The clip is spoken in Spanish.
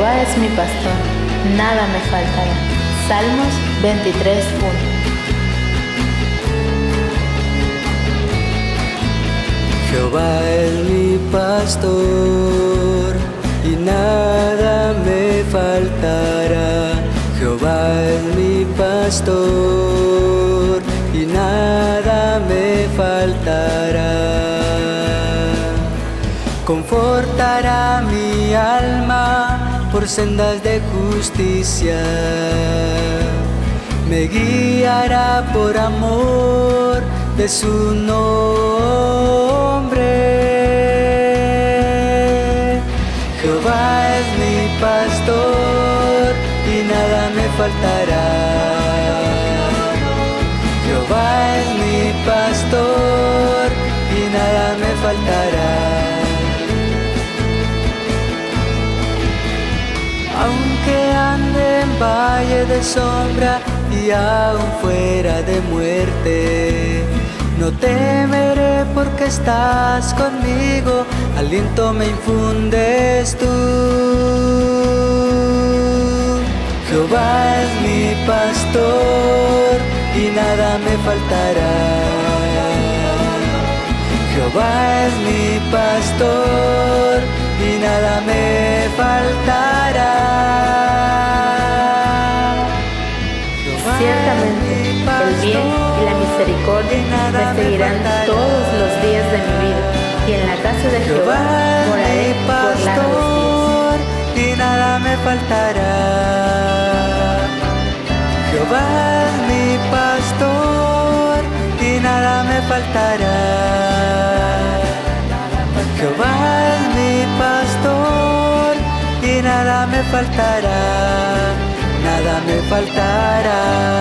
Jehová es mi pastor, nada me faltará. Salmos 23:1. Jehová es mi pastor y nada me faltará. Jehová es mi pastor y nada me faltará. Confortará mi alma por sendas de justicia. Me guiará por amor de su nombre. Jehová es mi pastor y nada me faltará. Jehová es mi pastor y nada me faltará. Aunque ande en valle de sombra y aún fuera de muerte, no temeré porque estás conmigo, aliento me infundes tú. Jehová es mi pastor y nada me faltará. Jehová es mi pastor y nada me faltará. Ciertamente, el bien y la misericordia me seguirán todos los días de mi vida, y en la casa de Jehová moraré por largos días. Y nada me faltará. Jehová es mi pastor y nada me faltará. Jehová es mi pastor y nada me faltará. Nada me faltará.